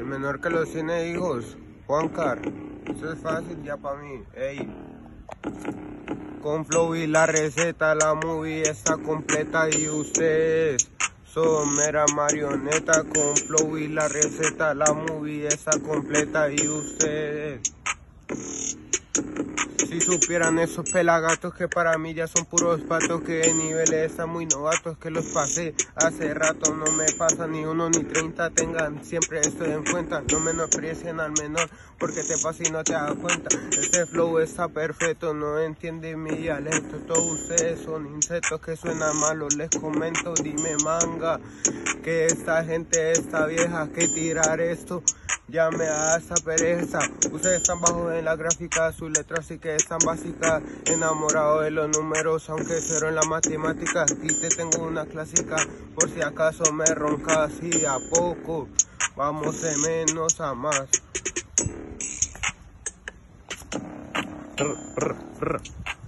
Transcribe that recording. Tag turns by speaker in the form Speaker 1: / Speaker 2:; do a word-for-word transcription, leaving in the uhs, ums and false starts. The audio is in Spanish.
Speaker 1: menor que los tiene hijos, Juancar. Eso es fácil ya para mí, ey. Con flow y la receta, la movie está completa y ustedes son mera marioneta. Con flow y la receta, la movie está completa y ustedes. Si supieran esos pelagatos que para mí ya son puros patos, que de niveles están muy novatos, que los pasé hace rato, no me pasa ni uno ni treinta, tengan siempre esto en cuenta, no menosprecien al menor, porque te pasa y no te das cuenta, este flow está perfecto, no entiende mi dialecto, todos ustedes son insectos que suenan malos, les comento, dime manga, que esta gente está vieja, que tirar esto ya me da esa pereza. Ustedes están bajos en la gráfica, sus letras sí que están básicas, enamorados de los números, aunque cero en la matemática. Aquí te tengo una clásica, por si acaso me roncas, y a poco vamos de menos a más. Rr, rr, rr.